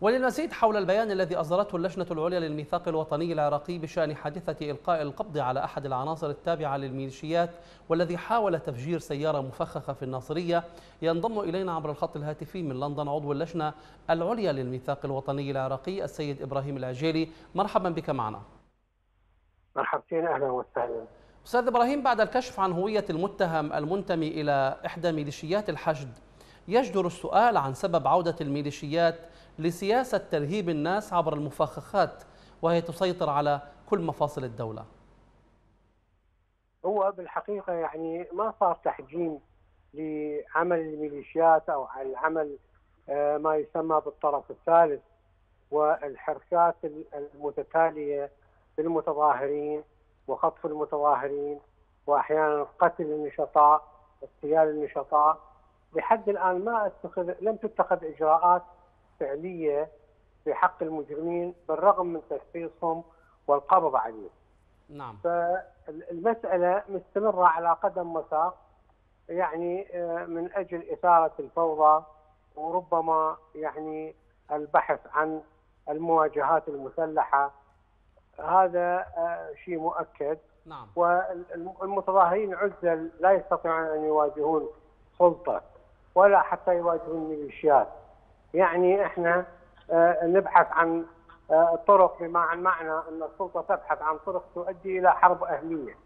وللمزيد حول البيان الذي أصدرته اللجنة العليا للميثاق الوطني العراقي بشأن حادثة إلقاء القبض على أحد العناصر التابعة للميليشيات والذي حاول تفجير سيارة مفخخة في الناصرية، ينضم إلينا عبر الخط الهاتفي من لندن عضو اللجنة العليا للميثاق الوطني العراقي السيد إبراهيم العجيلي. مرحبا بك معنا. مرحبتين، أهلا وسهلا. أستاذ إبراهيم، بعد الكشف عن هوية المتهم المنتمي إلى إحدى ميليشيات الحشد، يجدر السؤال عن سبب عودة الميليشيات لسياسة ترهيب الناس عبر المفخخات وهي تسيطر على كل مفاصل الدولة. هو بالحقيقة يعني ما صار تحجيم لعمل الميليشيات أو العمل ما يسمى بالطرف الثالث والحركات المتتالية بالمتظاهرين وخطف المتظاهرين وأحيانا قتل النشطاء واغتيال النشطاء. لحد الآن لم تتخذ إجراءات فعلية في حق المجرمين بالرغم من تشخيصهم والقبض عليهم. نعم. فالمسألة مستمرة على قدم وساق، يعني من أجل إثارة الفوضى وربما يعني البحث عن المواجهات المسلحة، هذا شيء مؤكد. نعم. والمتظاهرين عزل لا يستطيعون أن يواجهون سلطة ولا حتى يواجهون ميليشيات. يعني احنا نبحث عن طرق، بمعنى أن السلطة تبحث عن طرق تؤدي إلى حرب أهلية.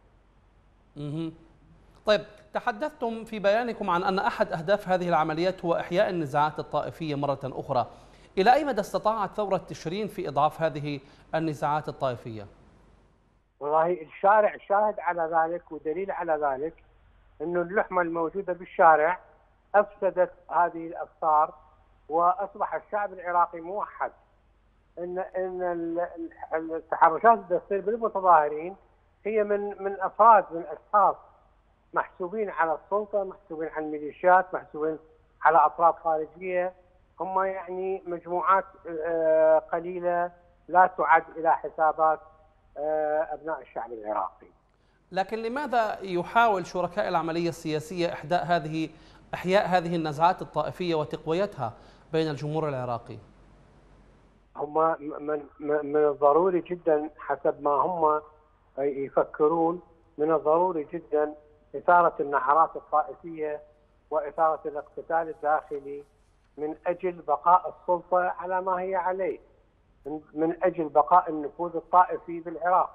طيب، تحدثتم في بيانكم عن أن أحد أهداف هذه العمليات هو إحياء النزاعات الطائفية مرة أخرى. إلى أي مدى استطاعت ثورة تشرين في إضعاف هذه النزاعات الطائفية؟ والله الشارع شاهد على ذلك، ودليل على ذلك أن اللحمة الموجودة بالشارع أفسدت هذه الأفكار وأصبح الشعب العراقي موحد. إن التحرشات اللي تصير بالمتظاهرين هي من أفراد، من أشخاص محسوبين على السلطة، محسوبين على الميليشيات، محسوبين على أطراف خارجية. هم يعني مجموعات قليلة لا تعد إلى حسابات أبناء الشعب العراقي. لكن لماذا يحاول شركاء العملية السياسية إحياء هذه النزعات الطائفية وتقويتها بين الجمهور العراقي؟ هم من الضروري جدا حسب ما هم يفكرون، من الضروري جدا إثارة النعرات الطائفية وإثارة الاقتتال الداخلي من أجل بقاء السلطة على ما هي عليه، من أجل بقاء النفوذ الطائفي بالعراق.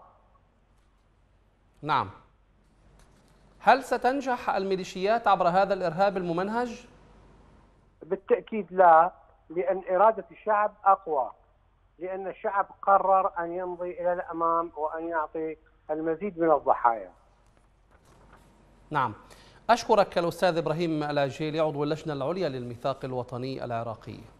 نعم. هل ستنجح الميليشيات عبر هذا الإرهاب الممنهج؟ بالتأكيد لا، لأن إرادة الشعب أقوى، لأن الشعب قرر أن يمضي إلى الأمام وأن يعطي المزيد من الضحايا. نعم. أشكرك الأستاذ إبراهيم العجيلي عضو اللجنة العليا للميثاق الوطني العراقي.